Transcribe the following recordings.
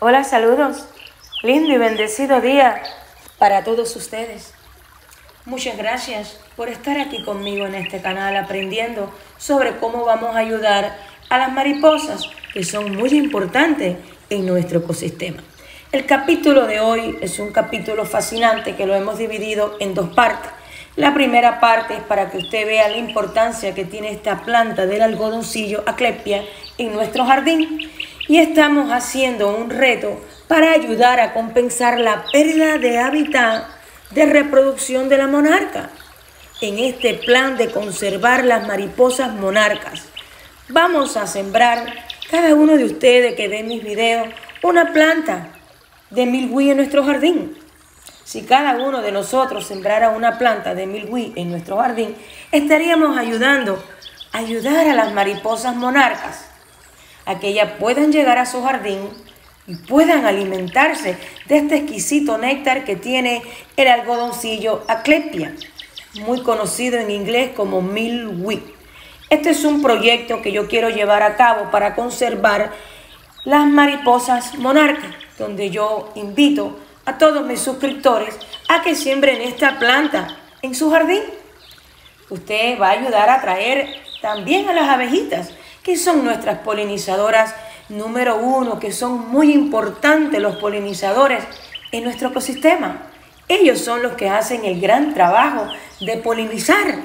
Hola, saludos. Lindo y bendecido día para todos ustedes. Muchas gracias por estar aquí conmigo en este canal aprendiendo sobre cómo vamos a ayudar a las mariposas, que son muy importantes en nuestro ecosistema. El capítulo de hoy es un capítulo fascinante que lo hemos dividido en dos partes. La primera parte es para que usted vea la importancia que tiene esta planta del algodoncillo Asclepia en nuestro jardín. Y estamos haciendo un reto para ayudar a compensar la pérdida de hábitat de reproducción de la monarca. En este plan de conservar las mariposas monarcas, vamos a sembrar, cada uno de ustedes que ve mis videos, una planta de milgüí en nuestro jardín. Si cada uno de nosotros sembrara una planta de milgüí en nuestro jardín, estaríamos ayudar a las mariposas monarcas a que ellas puedan llegar a su jardín y puedan alimentarse de este exquisito néctar que tiene el algodoncillo Asclepia, muy conocido en inglés como milkweed. Este es un proyecto que yo quiero llevar a cabo para conservar las mariposas monarcas, donde yo invito a todos mis suscriptores a que siembren esta planta en su jardín. Usted va a ayudar a atraer también a las abejitas, que son nuestras polinizadoras número uno, que son muy importantes los polinizadores en nuestro ecosistema. Ellos son los que hacen el gran trabajo de polinizar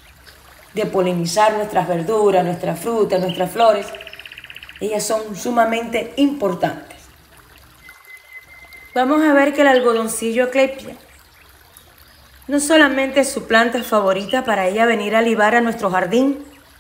nuestras verduras, nuestras frutas, nuestras flores. Ellas son sumamente importantes. Vamos a ver que el algodoncillo Asclepia no solamente es su planta favorita para ella venir a libar a nuestro jardín,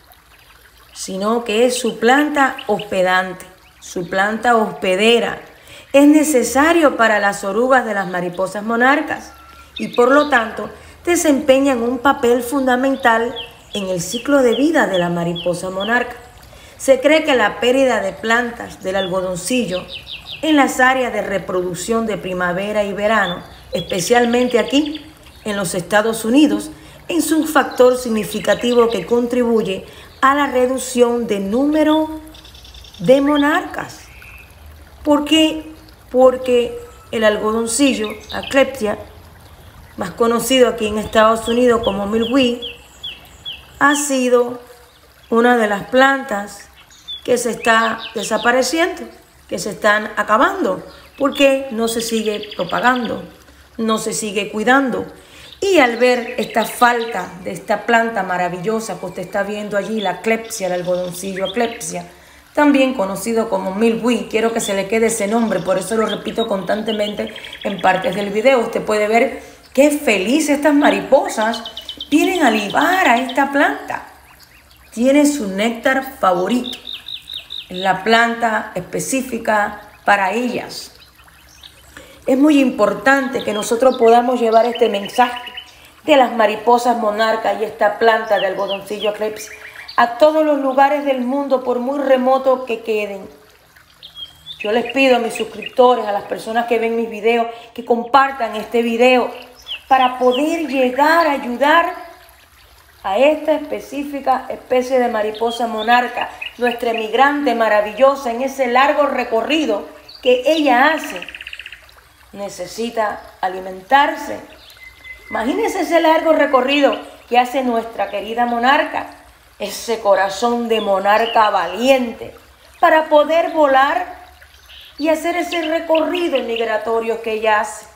sino que es su planta hospedante, su planta hospedera. Es necesario para las orugas de las mariposas monarcas y por lo tanto desempeñan un papel fundamental en el ciclo de vida de la mariposa monarca. Se cree que la pérdida de plantas del algodoncillo en las áreas de reproducción de primavera y verano, especialmente aquí en los Estados Unidos, es un factor significativo que contribuye a la reducción de número de monarcas. ¿Por qué? Porque el algodoncillo Asclepia, más conocido aquí en Estados Unidos como milkweed, ha sido una de las plantas que se está desapareciendo, que se están acabando, porque no se sigue propagando, no se sigue cuidando. Y al ver esta falta de esta planta maravillosa que usted está viendo allí, la Asclepia, el algodoncillo Asclepia, también conocido como milkweed, quiero que se le quede ese nombre, por eso lo repito constantemente en partes del video. Usted puede ver qué felices estas mariposas vienen a libar a esta planta. Tiene su néctar favorito, la planta específica para ellas. Es muy importante que nosotros podamos llevar este mensaje de las mariposas monarcas y esta planta de algodoncillo Asclepia a todos los lugares del mundo, por muy remoto que queden. Yo les pido a mis suscriptores, a las personas que ven mis videos, que compartan este video para poder llegar a ayudar a esta específica especie de mariposa monarca, nuestra emigrante maravillosa en ese largo recorrido que ella hace. Necesita alimentarse. Imagínense ese largo recorrido que hace nuestra querida monarca, ese corazón de monarca valiente, para poder volar y hacer ese recorrido migratorio que ella hace.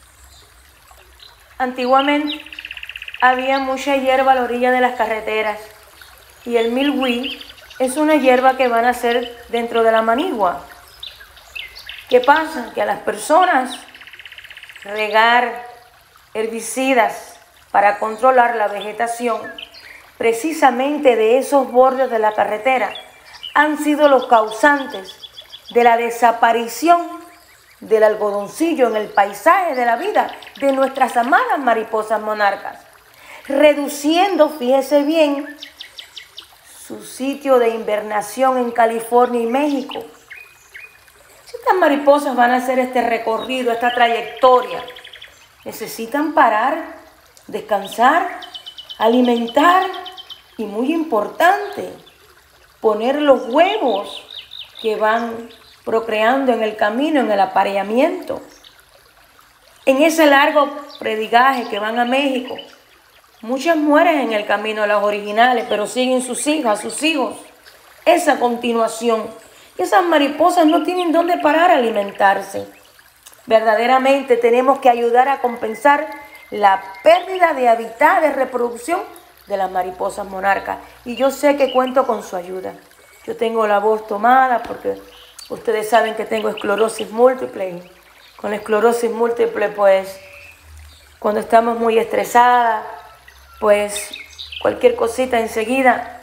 Antiguamente había mucha hierba a la orilla de las carreteras y el milkweed es una hierba que van a nacer dentro de la manigua. ¿Qué pasa? Que a las personas regar herbicidas para controlar la vegetación, precisamente de esos bordes de la carretera, han sido los causantes de la desaparición del algodoncillo en el paisaje de la vida de nuestras amadas mariposas monarcas, reduciendo, fíjese bien, su sitio de invernación en California y México. Si estas mariposas van a hacer este recorrido, esta trayectoria, necesitan parar, descansar, alimentar y, muy importante, poner los huevos que van procreando en el camino, en el apareamiento. En ese largo predigaje que van a México, muchas mueren en el camino, las originales, pero siguen sus hijas, sus hijos. Esa continuación. Y esas mariposas no tienen dónde parar a alimentarse. Verdaderamente tenemos que ayudar a compensar la pérdida de hábitat de reproducción de las mariposas monarcas. Y yo sé que cuento con su ayuda. Yo tengo la voz tomada porque ustedes saben que tengo esclerosis múltiple. Con la esclerosis múltiple, pues, cuando estamos muy estresadas, pues, cualquier cosita enseguida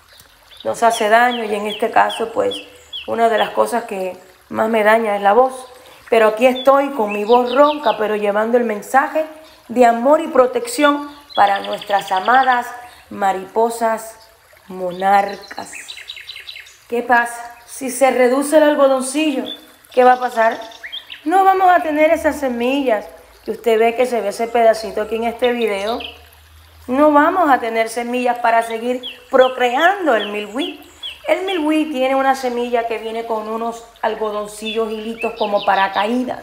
nos hace daño. Y en este caso, pues, una de las cosas que más me daña es la voz. Pero aquí estoy con mi voz ronca, pero llevando el mensaje de amor y protección para nuestras amadas mariposas monarcas. ¿Qué pasa? Si se reduce el algodoncillo, ¿qué va a pasar? No vamos a tener esas semillas que usted ve que se ve ese pedacito aquí en este video. No vamos a tener semillas para seguir procreando el milwí. El milwí tiene una semilla que viene con unos algodoncillos hilitos como paracaídas.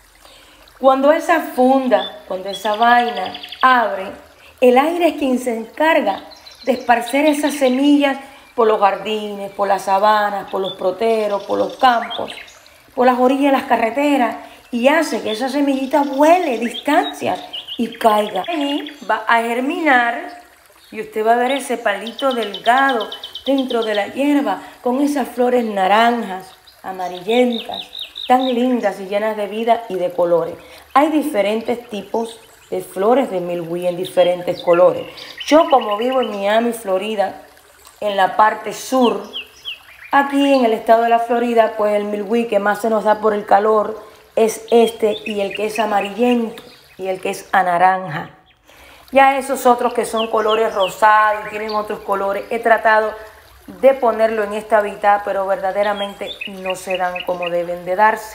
Cuando esa funda, cuando esa vaina abre, el aire es quien se encarga de esparcer esas semillas por los jardines, por las sabanas, por los proteros, por los campos, por las orillas de las carreteras, y hace que esa semillita vuele distancias y caiga. Ahí va a germinar y usted va a ver ese palito delgado dentro de la hierba con esas flores naranjas, amarillentas, tan lindas y llenas de vida y de colores. Hay diferentes tipos de flores de milwí en diferentes colores. Yo, como vivo en Miami, Florida, en la parte sur, aquí en el estado de la Florida, pues el milwí que más se nos da por el calor es este, y el que es amarillento y el que es anaranja. Ya esos otros que son colores rosados y tienen otros colores, he tratado de ponerlo en este hábitat, pero verdaderamente no se dan como deben de darse.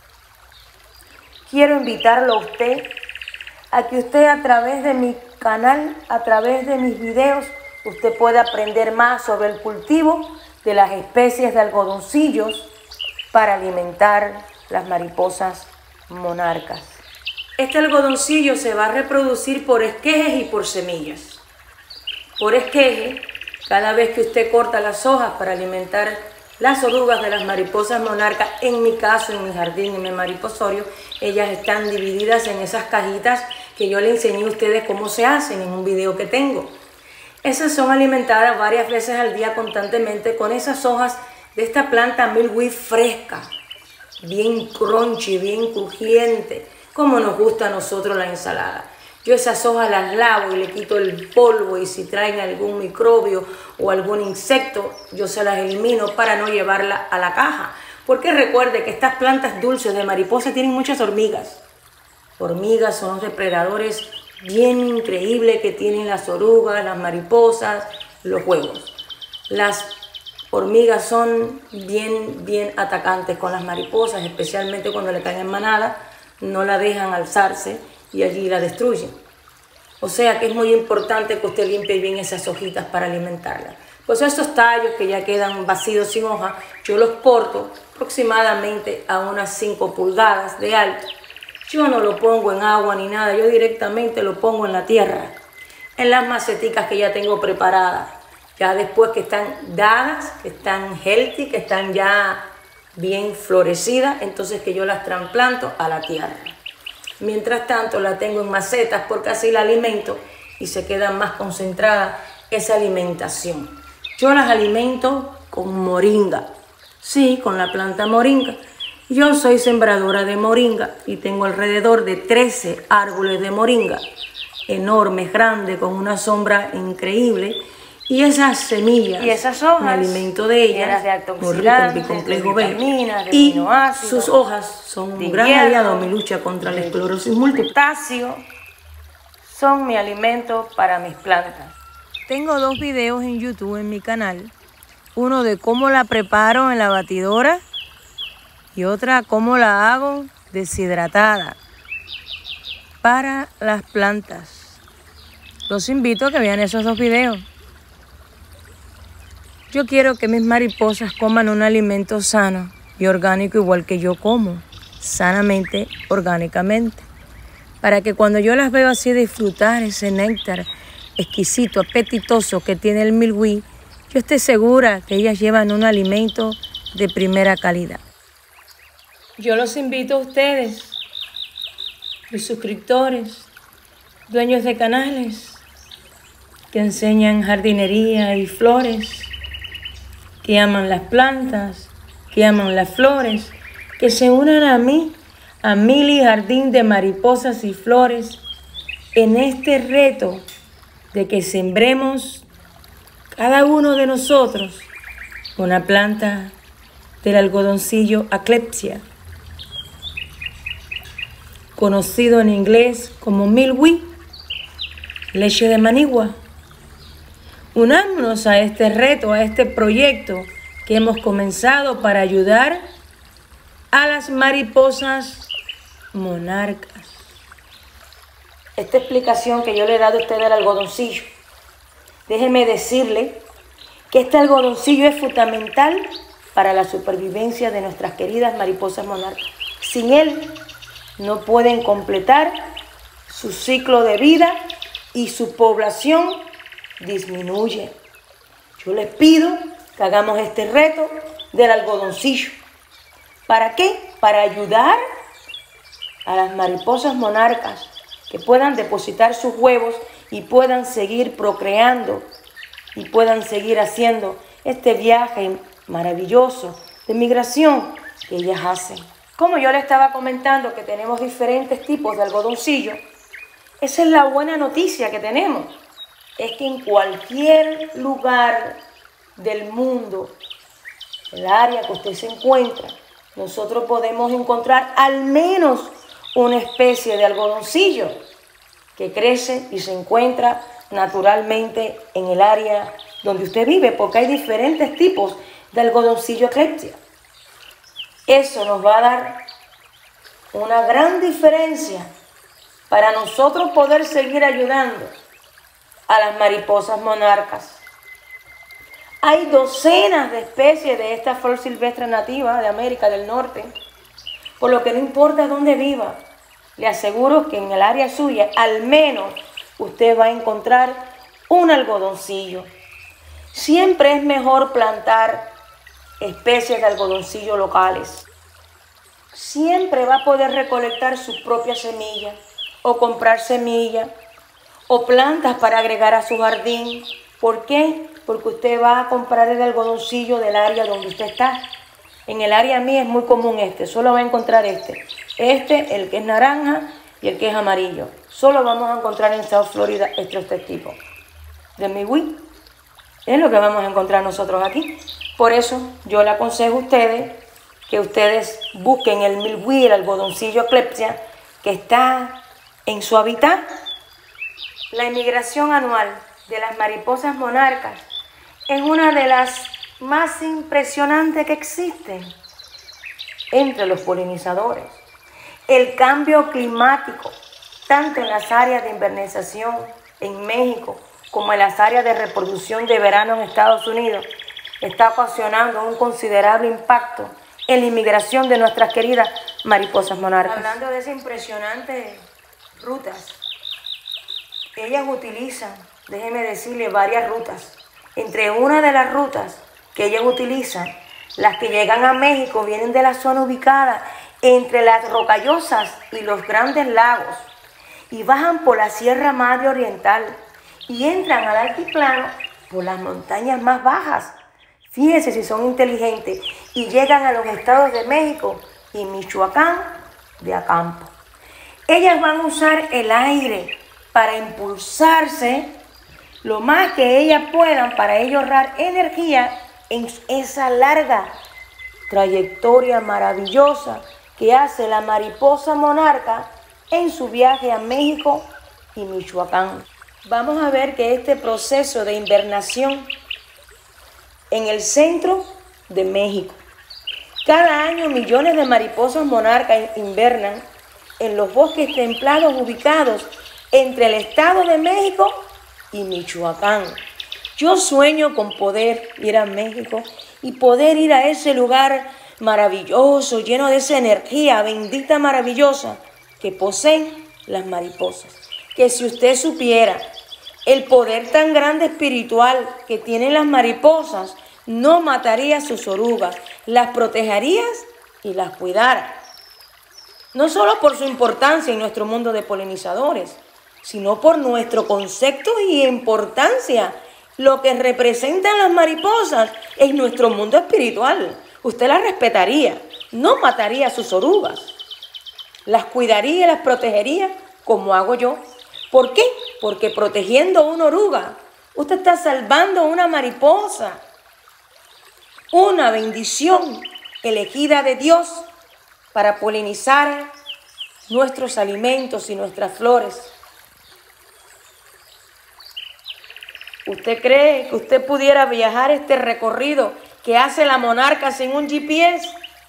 Quiero invitarlo a usted a que usted, a través de mi canal, a través de mis videos, usted pueda aprender más sobre el cultivo de las especies de algodoncillos para alimentar las mariposas monarcas. Este algodoncillo se va a reproducir por esquejes y por semillas. Por esqueje, cada vez que usted corta las hojas para alimentar las orugas de las mariposas monarcas, en mi caso, en mi jardín, en mi mariposorio, ellas están divididas en esas cajitas que yo le enseñé a ustedes cómo se hacen en un video que tengo. Esas son alimentadas varias veces al día constantemente con esas hojas de esta planta milwí fresca, bien crunchy, bien crujiente, como nos gusta a nosotros la ensalada. Yo esas hojas las lavo y le quito el polvo, y si traen algún microbio o algún insecto, yo se las elimino para no llevarla a la caja. Porque recuerde que estas plantas dulces de mariposa tienen muchas hormigas. Hormigas son los depredadores bien increíbles que tienen las orugas, las mariposas, los huevos. Las hormigas son bien atacantes con las mariposas, especialmente cuando le caen en manada, no la dejan alzarse y allí la destruyen. O sea que es muy importante que usted limpie bien esas hojitas para alimentarla. Pues esos tallos que ya quedan vacíos sin hoja, yo los corto aproximadamente a unas 5 pulgadas de alto. Yo no lo pongo en agua ni nada, yo directamente lo pongo en la tierra, en las maceticas que ya tengo preparadas. Ya después que están dadas, que están healthy, que están ya bien florecidas, entonces que yo las trasplanto a la tierra. Mientras tanto la tengo en macetas porque así la alimento y se queda más concentrada esa alimentación. Yo las alimento con moringa, sí, con la planta moringa. Yo soy sembradora de moringa y tengo alrededor de 13 árboles de moringa, enormes, grandes, con una sombra increíble. Y esas semillas, y esas hojas, me alimento de ellas, muy rico en bicomplejo B. Y sus hojas son un gran aliado en mi lucha contra la esclerosis múltiple. Potasio son mi alimento para mis plantas. Tengo 2 videos en YouTube en mi canal. Uno de cómo la preparo en la batidora y otra cómo la hago deshidratada para las plantas. Los invito a que vean esos 2 videos. Yo quiero que mis mariposas coman un alimento sano y orgánico igual que yo como, sanamente, orgánicamente. Para que cuando yo las veo así disfrutar ese néctar exquisito, apetitoso que tiene el milgüí, yo esté segura que ellas llevan un alimento de primera calidad. Yo los invito a ustedes, mis suscriptores, dueños de canales que enseñan jardinería y flores, que aman las plantas, que aman las flores, que se unan a mí, a Mili Jardín de Mariposas y Flores, en este reto de que sembremos cada uno de nosotros una planta del algodoncillo Asclepsia, conocido en inglés como milgüí, leche de manigua. Unámonos a este reto, a este proyecto que hemos comenzado para ayudar a las mariposas monarcas. Esta explicación que yo le he dado a usted del algodoncillo, déjeme decirle que este algodoncillo es fundamental para la supervivencia de nuestras queridas mariposas monarcas. Sin él no pueden completar su ciclo de vida y su población disminuye. Yo les pido que hagamos este reto del algodoncillo. ¿Para qué? Para ayudar a las mariposas monarcas que puedan depositar sus huevos y puedan seguir procreando y puedan seguir haciendo este viaje maravilloso de migración que ellas hacen. Como yo le estaba comentando que tenemos diferentes tipos de algodoncillo, esa es la buena noticia que tenemos. Es que en cualquier lugar del mundo, el área que usted se encuentra, nosotros podemos encontrar al menos una especie de algodoncillo que crece y se encuentra naturalmente en el área donde usted vive, porque hay diferentes tipos de algodoncillo Asclepsia. Eso nos va a dar una gran diferencia para nosotros poder seguir ayudando a las mariposas monarcas. Hay docenas de especies de esta flor silvestre nativa de América del Norte, por lo que no importa dónde viva, le aseguro que en el área suya al menos usted va a encontrar un algodoncillo. Siempre es mejor plantar especies de algodoncillo locales. Siempre va a poder recolectar sus propias semillas o comprar semillas o plantas para agregar a su jardín. ¿Por qué? Porque usted va a comprar el algodoncillo del área donde usted está. En el área mía es muy común solo va a encontrar el que es naranja y el que es amarillo. Solo vamos a encontrar en South Florida este tipo de milgüí. Es lo que vamos a encontrar nosotros aquí. Por eso yo le aconsejo a ustedes que ustedes busquen el milgüí, el algodoncillo Asclepsia, que está en su hábitat. La inmigración anual de las mariposas monarcas es una de las más impresionantes que existen entre los polinizadores. El cambio climático, tanto en las áreas de invernización en México como en las áreas de reproducción de verano en Estados Unidos, está ocasionando un considerable impacto en la inmigración de nuestras queridas mariposas monarcas. Hablando de esas impresionantes rutas, ellas utilizan, déjenme decirle, varias rutas. Entre una de las rutas que ellas utilizan, las que llegan a México vienen de la zona ubicada entre las Rocallosas y los Grandes Lagos y bajan por la Sierra Madre Oriental y entran al altiplano por las montañas más bajas. Fíjense si son inteligentes y llegan a los estados de México y Michoacán de acampo. Ellas van a usar el aire para impulsarse lo más que ellas puedan para ellos ahorrar energía en esa larga trayectoria maravillosa que hace la mariposa monarca en su viaje a México y Michoacán. Vamos a ver que este proceso de invernación en el centro de México. Cada año millones de mariposas monarcas invernan en los bosques templados ubicados entre el Estado de México y Michoacán. Yo sueño con poder ir a México y poder ir a ese lugar maravilloso, lleno de esa energía bendita, maravillosa que poseen las mariposas. Que si usted supiera el poder tan grande espiritual que tienen las mariposas, no mataría a sus orugas, las protegerías y las cuidara. No solo por su importancia en nuestro mundo de polinizadores, sino por nuestro concepto y importancia, lo que representan las mariposas en nuestro mundo espiritual. Usted las respetaría, no mataría a sus orugas, las cuidaría y las protegería como hago yo. ¿Por qué? Porque protegiendo una oruga, usted está salvando una mariposa, una bendición elegida de Dios para polinizar nuestros alimentos y nuestras flores. ¿Usted cree que usted pudiera viajar este recorrido que hace la monarca sin un GPS?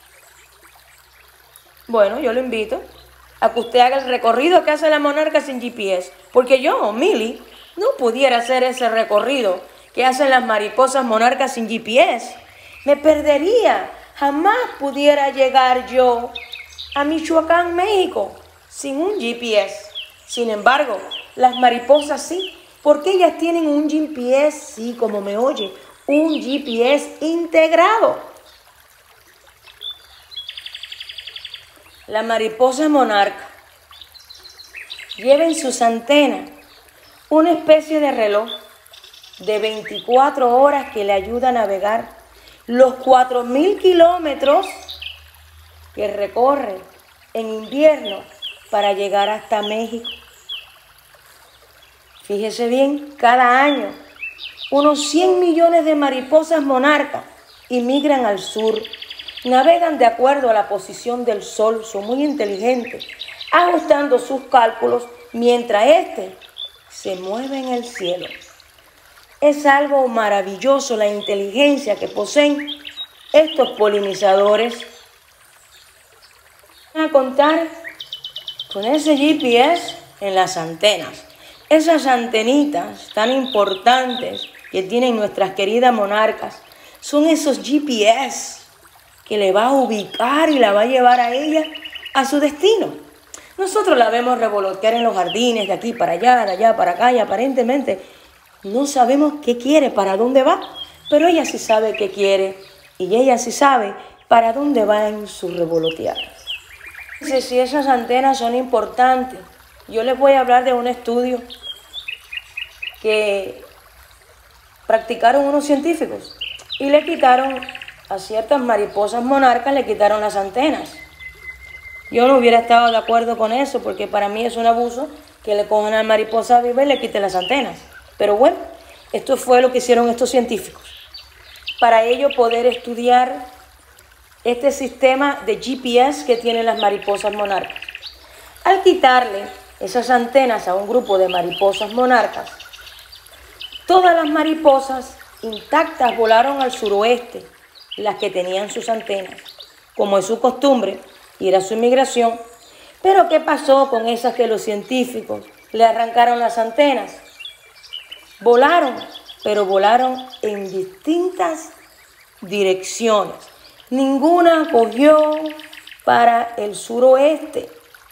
Bueno, yo lo invito a que usted haga el recorrido que hace la monarca sin GPS, porque yo, Milly, no pudiera hacer ese recorrido que hacen las mariposas monarcas sin GPS. Me perdería, jamás pudiera llegar yo a Michoacán, México, sin un GPS. Sin embargo, las mariposas sí, porque ellas tienen un GPS, sí, como me oye, un GPS integrado. La mariposa monarca lleva en sus antenas una especie de reloj de 24 horas que le ayuda a navegar los 4.000 kilómetros que recorre en invierno para llegar hasta México. Fíjese bien, cada año unos 100 millones de mariposas monarcas inmigran al sur. Navegan de acuerdo a la posición del sol, son muy inteligentes, ajustando sus cálculos mientras éste se mueve en el cielo. Es algo maravilloso la inteligencia que poseen estos polinizadores. Van a contar con ese GPS en las antenas. Esas antenitas tan importantes que tienen nuestras queridas monarcas son esos GPS que le va a ubicar y la va a llevar a ella a su destino. Nosotros la vemos revolotear en los jardines de aquí para allá, de allá para acá, y aparentemente no sabemos qué quiere, para dónde va, pero ella sí sabe qué quiere y ella sí sabe para dónde va en su revolotear. Si esas antenas son importantes, yo les voy a hablar de un estudio que practicaron unos científicos y le quitaron a ciertas mariposas monarcas, le quitaron las antenas. Yo no hubiera estado de acuerdo con eso, porque para mí es un abuso que le cojan a la mariposa viva y le quiten las antenas. Pero bueno, esto fue lo que hicieron estos científicos, para ello poder estudiar este sistema de GPS que tienen las mariposas monarcas. Al quitarle esas antenas a un grupo de mariposas monarcas, todas las mariposas intactas volaron al suroeste, las que tenían sus antenas, como es su costumbre, y era su migración. Pero ¿qué pasó con esas que los científicos le arrancaron las antenas? Volaron, pero volaron en distintas direcciones. Ninguna cogió para el suroeste.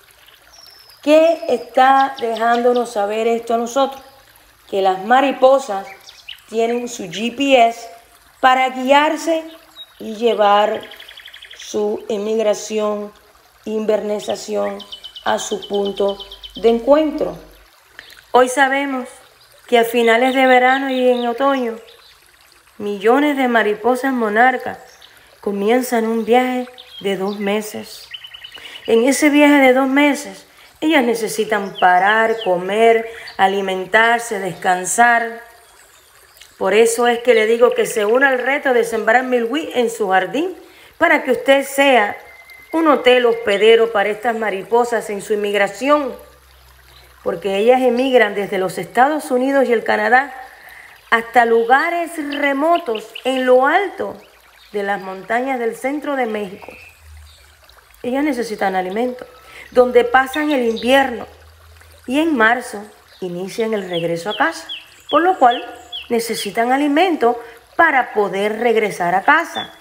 ¿Qué está dejándonos saber esto a nosotros? Que las mariposas tienen su GPS para guiarse y llevar su emigración, invernización a su punto de encuentro. Hoy sabemos que a finales de verano y en otoño, millones de mariposas monarcas comienzan un viaje de 2 meses. En ese viaje de 2 meses, ellas necesitan parar, comer, alimentarse, descansar. Por eso es que le digo que se una al reto de sembrar milwí en su jardín, para que usted sea un hotel hospedero para estas mariposas en su inmigración, porque ellas emigran desde los Estados Unidos y el Canadá hasta lugares remotos en lo alto de las montañas del centro de México. Ellas necesitan alimento, donde pasan el invierno y en marzo inician el regreso a casa, por lo cual necesitan alimento para poder regresar a casa.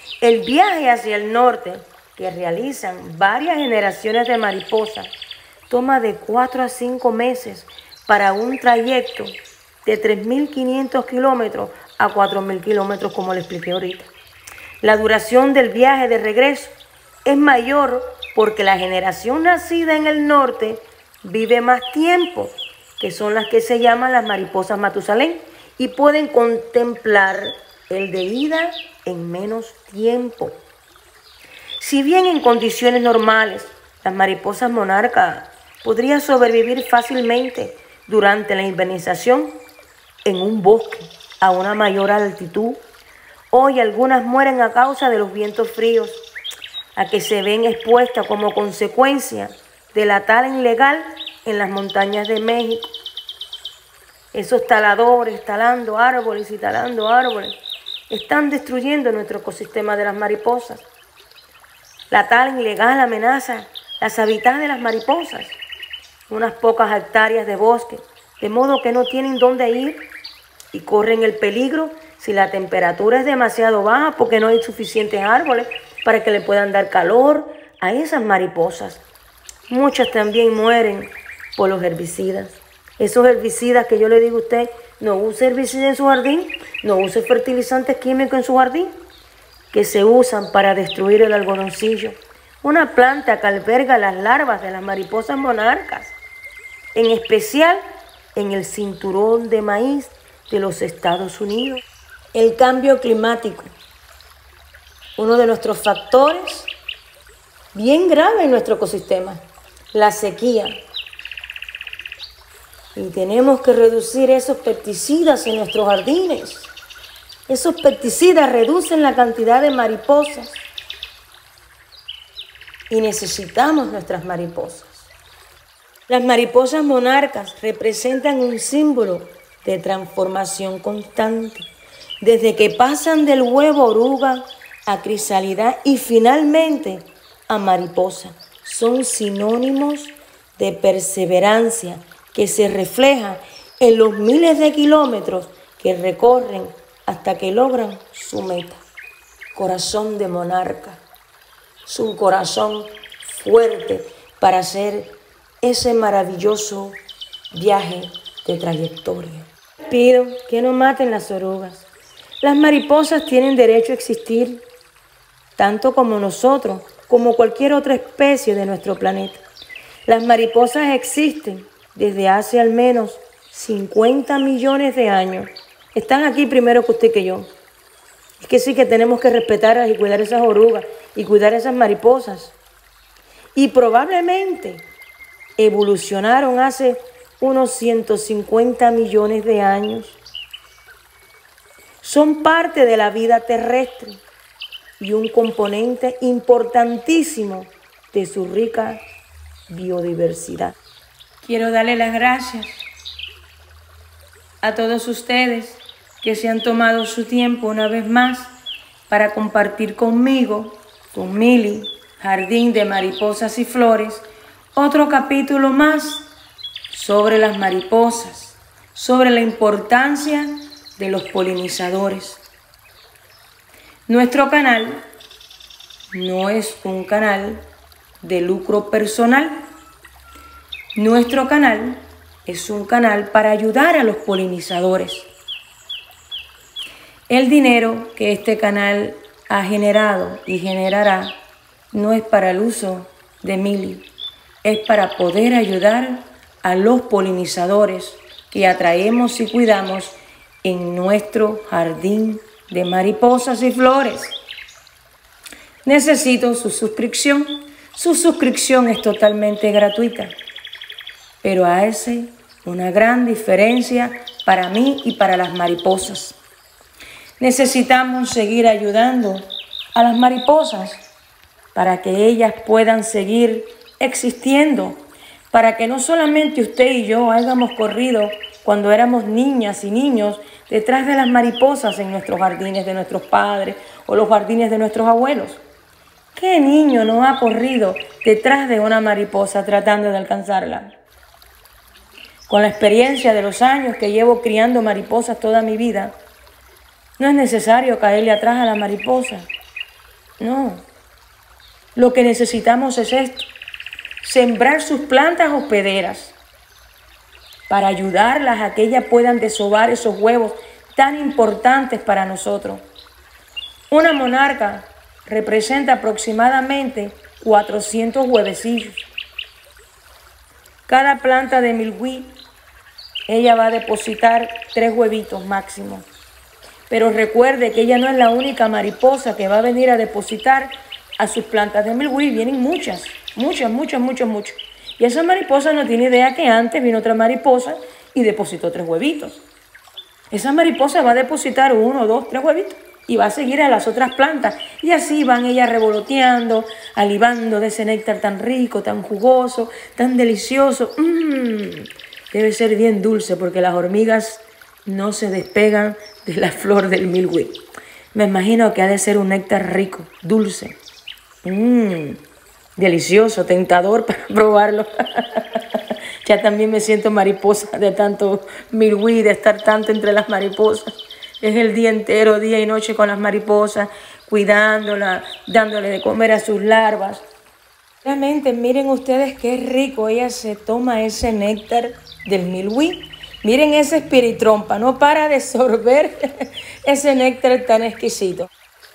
El viaje hacia el norte, que realizan varias generaciones de mariposas, toma de 4 a 5 meses para un trayecto de 3.500 kilómetros a 4.000 kilómetros, como le expliqué ahorita. La duración del viaje de regreso es mayor porque la generación nacida en el norte vive más tiempo, que son las que se llaman las mariposas Matusalén, y pueden contemplar el de ida en menos tiempo. Si bien en condiciones normales las mariposas monarcas podrían sobrevivir fácilmente durante la hibernización en un bosque a una mayor altitud, hoy algunas mueren a causa de los vientos fríos a que se ven expuestas como consecuencia de la tala ilegal en las montañas de México. Esos taladores, talando árboles y talando árboles, están destruyendo nuestro ecosistema de las mariposas. La tala ilegal amenaza las hábitats de las mariposas, unas pocas hectáreas de bosque, de modo que no tienen dónde ir y corren el peligro si la temperatura es demasiado baja porque no hay suficientes árboles para que le puedan dar calor a esas mariposas. Muchas también mueren por los herbicidas. Esos herbicidas que yo le digo a usted, no use herbicidas en su jardín, no use fertilizantes químicos en su jardín, que se usan para destruir el algodoncillo, una planta que alberga las larvas de las mariposas monarcas, en especial en el cinturón de maíz de los Estados Unidos. El cambio climático, uno de nuestros factores bien grave en nuestro ecosistema, la sequía. Y tenemos que reducir esos pesticidas en nuestros jardines. Esos pesticidas reducen la cantidad de mariposas y necesitamos nuestras mariposas. Las mariposas monarcas representan un símbolo de transformación constante, desde que pasan del huevo oruga a crisálida y finalmente a mariposa. Son sinónimos de perseverancia que se refleja en los miles de kilómetros que recorren hasta que logran su meta. Corazón de monarca. Es un corazón fuerte para hacer ese maravilloso viaje de trayectoria. Pido que no maten las orugas. Las mariposas tienen derecho a existir, tanto como nosotros, como cualquier otra especie de nuestro planeta. Las mariposas existen desde hace al menos 50 millones de años. Están aquí primero que usted y que yo. Es que sí que tenemos que respetarlas y cuidar esas orugas y cuidar esas mariposas. Y probablemente evolucionaron hace unos 150 millones de años. Son parte de la vida terrestre y un componente importantísimo de su rica biodiversidad. Quiero darle las gracias a todos ustedes que se han tomado su tiempo una vez más para compartir conmigo, con Mili, Jardín de Mariposas y Flores, otro capítulo más sobre las mariposas, sobre la importancia de los polinizadores. Nuestro canal no es un canal de lucro personal. Nuestro canal es un canal para ayudar a los polinizadores. El dinero que este canal ha generado y generará no es para el uso de Mili, es para poder ayudar a los polinizadores que atraemos y cuidamos en nuestro jardín de mariposas y flores. Necesito su suscripción. Su suscripción es totalmente gratuita, pero hace una gran diferencia para mí y para las mariposas. Necesitamos seguir ayudando a las mariposas para que ellas puedan seguir existiendo, para que no solamente usted y yo hayamos corrido cuando éramos niñas y niños detrás de las mariposas en nuestros jardines de nuestros padres o los jardines de nuestros abuelos. ¿Qué niño no ha corrido detrás de una mariposa tratando de alcanzarla? Con la experiencia de los años que llevo criando mariposas toda mi vida, no es necesario caerle atrás a la mariposa. No. Lo que necesitamos es esto: sembrar sus plantas hospederas para ayudarlas a que ellas puedan desovar esos huevos tan importantes para nosotros. Una monarca representa aproximadamente 400 huevecillos. Cada planta de milgüí, ella va a depositar 3 huevitos máximo. Pero recuerde que ella no es la única mariposa que va a venir a depositar a sus plantas de milgüí. Vienen muchas. Y esa mariposa no tiene idea que antes vino otra mariposa y depositó 3 huevitos. Esa mariposa va a depositar 1, 2, 3 huevitos y va a seguir a las otras plantas. Y así van ellas revoloteando, alibando de ese néctar tan rico, tan jugoso, tan delicioso. Debe ser bien dulce porque las hormigas no se despegan de la flor del milgüí. Me imagino que ha de ser un néctar rico, dulce. Delicioso, tentador para probarlo. Ya también me siento mariposa de tanto milgüí, de estar tanto entre las mariposas. Es el día entero, día y noche con las mariposas, cuidándolas, dándole de comer a sus larvas. Realmente, miren ustedes qué rico ella se toma ese néctar del milgüí. Miren ese espiritrompa, no para de sorber ese néctar tan exquisito.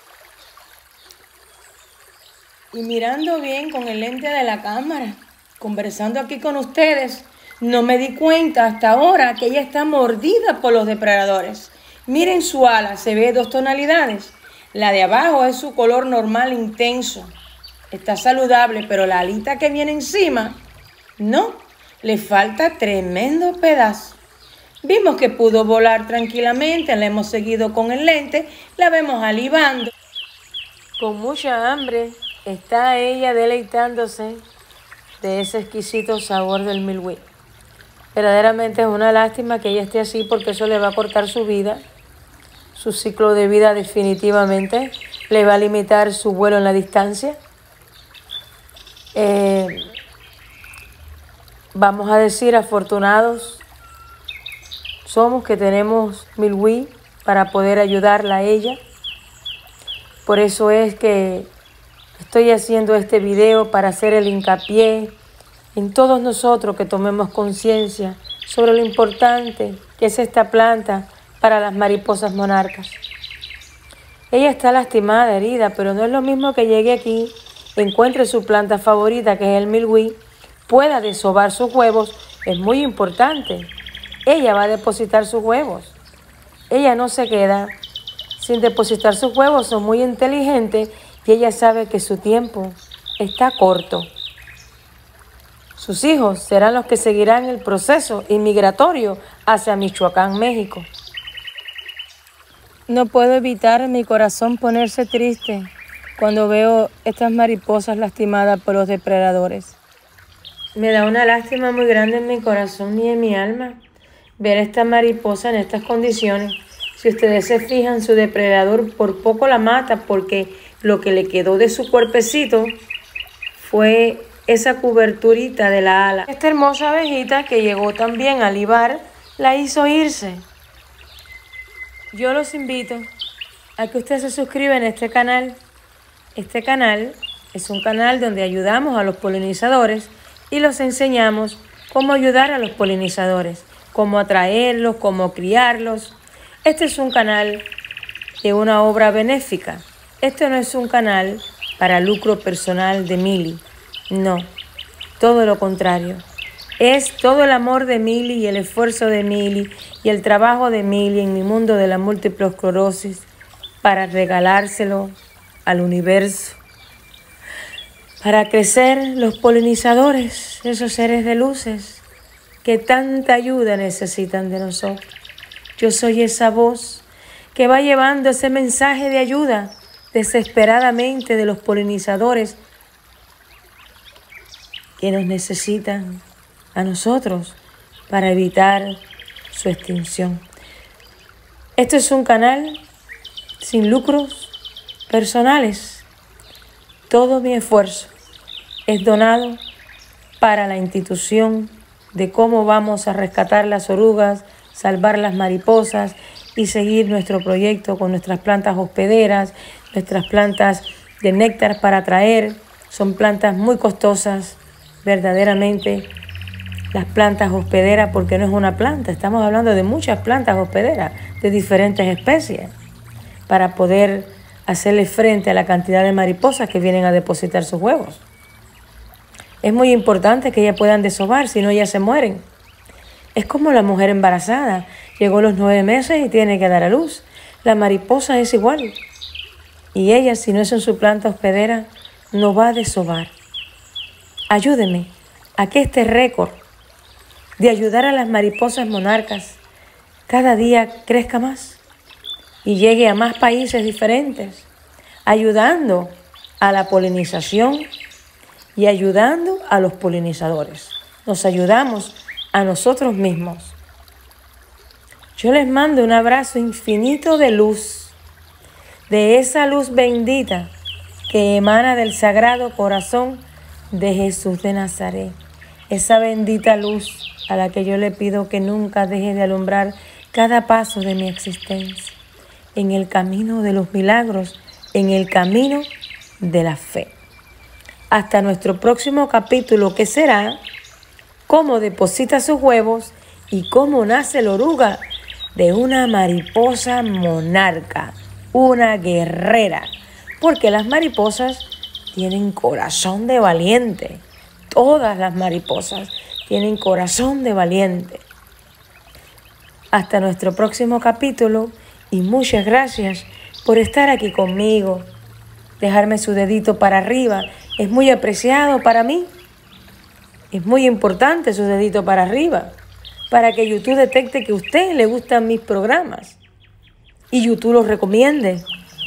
Y mirando bien con el lente de la cámara, conversando aquí con ustedes, no me di cuenta hasta ahora que ella está mordida por los depredadores. Miren su ala, se ve 2 tonalidades. La de abajo es su color normal intenso. Está saludable, pero la alita que viene encima, no, le falta tremendo pedazo. Vimos que pudo volar tranquilamente, la hemos seguido con el lente, la vemos alibando. Con mucha hambre está ella deleitándose de ese exquisito sabor del milgüí. Verdaderamente es una lástima que ella esté así porque eso le va a cortar su vida, su ciclo de vida definitivamente, le va a limitar su vuelo en la distancia. Vamos a decir, afortunados somos que tenemos milgüí para poder ayudarla a ella. Por eso es que estoy haciendo este video para hacer el hincapié en todos nosotros que tomemos conciencia sobre lo importante que es esta planta para las mariposas monarcas. Ella está lastimada, herida, pero no es lo mismo que llegue aquí, encuentre su planta favorita, que es el milgüí, pueda desovar sus huevos. Es muy importante. Ella va a depositar sus huevos. Ella no se queda sin depositar sus huevos, son muy inteligentes y ella sabe que su tiempo está corto. Sus hijos serán los que seguirán el proceso inmigratorio hacia Michoacán, México. No puedo evitar mi corazón ponerse triste cuando veo estas mariposas lastimadas por los depredadores. Me da una lástima muy grande en mi corazón y en mi alma ver a esta mariposa en estas condiciones. Si ustedes se fijan, su depredador por poco la mata porque lo que le quedó de su cuerpecito fue esa coberturita de la ala. Esta hermosa abejita que llegó también a libar la hizo irse. Yo los invito a que ustedes se suscriban a este canal. Este canal es un canal donde ayudamos a los polinizadores y los enseñamos cómo ayudar a los polinizadores, cómo atraerlos, cómo criarlos. Este es un canal de una obra benéfica. Este no es un canal para lucro personal de Mili. No, todo lo contrario. Es todo el amor de Mili y el esfuerzo de Mili y el trabajo de Mili en mi mundo de la múltiple esclerosis para regalárselo al universo. Para crecer los polinizadores, esos seres de luces que tanta ayuda necesitan de nosotros. Yo soy esa voz que va llevando ese mensaje de ayuda desesperadamente de los polinizadores que nos necesitan a nosotros para evitar su extinción. Esto es un canal sin lucros personales. Todo mi esfuerzo es donado para la institución de cómo vamos a rescatar las orugas, salvar las mariposas y seguir nuestro proyecto con nuestras plantas hospederas, nuestras plantas de néctar para traer. Son plantas muy costosas, verdaderamente. Las plantas hospederas, porque no es una planta, estamos hablando de muchas plantas hospederas de diferentes especies para poder hacerle frente a la cantidad de mariposas que vienen a depositar sus huevos. Es muy importante que ellas puedan desovar, si no ellas se mueren. Es como la mujer embarazada, llegó a los 9 meses y tiene que dar a luz. La mariposa es igual. Y ella, si no es en su planta hospedera, no va a desovar. Ayúdeme a que este récord de ayudar a las mariposas monarcas cada día crezca más y llegue a más países diferentes, ayudando a la polinización y ayudando a los polinizadores. Nos ayudamos a nosotros mismos. Yo les mando un abrazo infinito de luz, de esa luz bendita que emana del Sagrado Corazón de Jesús de Nazaret. Esa bendita luz a la que yo le pido que nunca deje de alumbrar cada paso de mi existencia, en el camino de los milagros, en el camino de la fe. Hasta nuestro próximo capítulo, que será cómo deposita sus huevos y cómo nace la oruga de una mariposa monarca, una guerrera, porque las mariposas tienen corazón de valiente. Todas las mariposas tienen corazón de valiente. Hasta nuestro próximo capítulo y muchas gracias por estar aquí conmigo. Dejarme su dedito para arriba es muy apreciado para mí. Es muy importante su dedito para arriba para que YouTube detecte que a usted le gustan mis programas y YouTube los recomiende.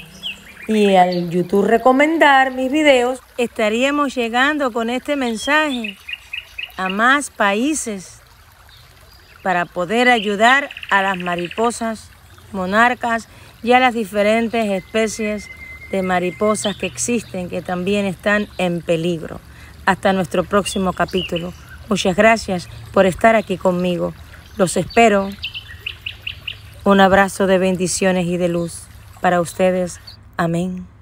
Y al YouTube recomendar mis videos, estaríamos llegando con este mensaje a más países para poder ayudar a las mariposas monarcas y a las diferentes especies de mariposas que existen, que también están en peligro. Hasta nuestro próximo capítulo. Muchas gracias por estar aquí conmigo. Los espero. Un abrazo de bendiciones y de luz para ustedes. Amén.